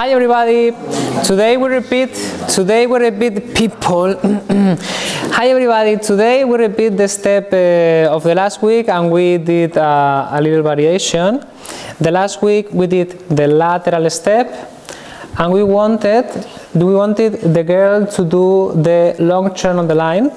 Hi everybody. Today we repeat people. Hi everybody. Today we repeat the step of the last week, and we did a little variation. The last week we did the lateral step, and we wanted the girl to do the long turn on the line.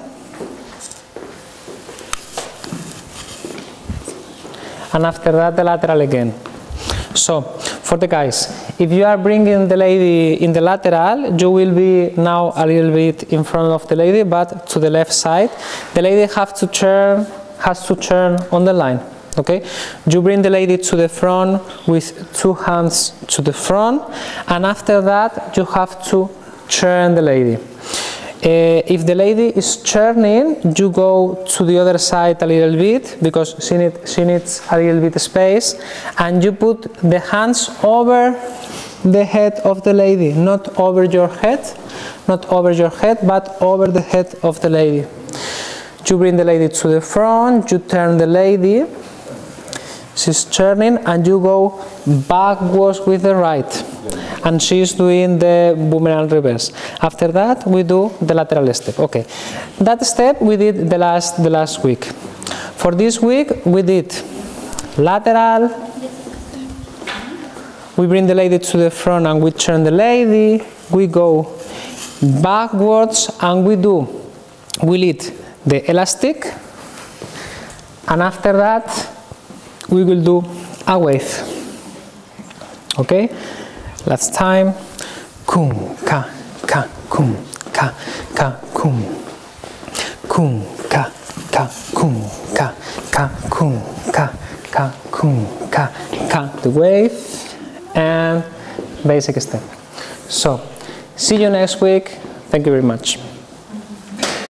And after that the lateral again. So for the guys, if you are bringing the lady in the lateral, you will be now a little bit in front of the lady, but to the left side. The lady has to turn on the line. Okay, you bring the lady to the front with two hands to the front, and after that you have to turn the lady. If the lady is turning, you go to the other side a little bit, because she needs a little bit of space, and you put the hands over the head of the lady, not over your head, but over the head of the lady. You bring the lady to the front, you turn the lady, she's turning, and you go backwards with the right. And she's doing the boomerang reverse. After that, we do the lateral step. Okay, that step we did the last week. For this week, we did lateral. We bring the lady to the front and we turn the lady. We go backwards and we lead the elastic. And after that, we will do a wave. Okay. Last time, kum ka ka kum ka ka kum kum ka ka kum ka ka kum ka ka kum ka ka. The wave and basic step. So, see you next week. Thank you very much.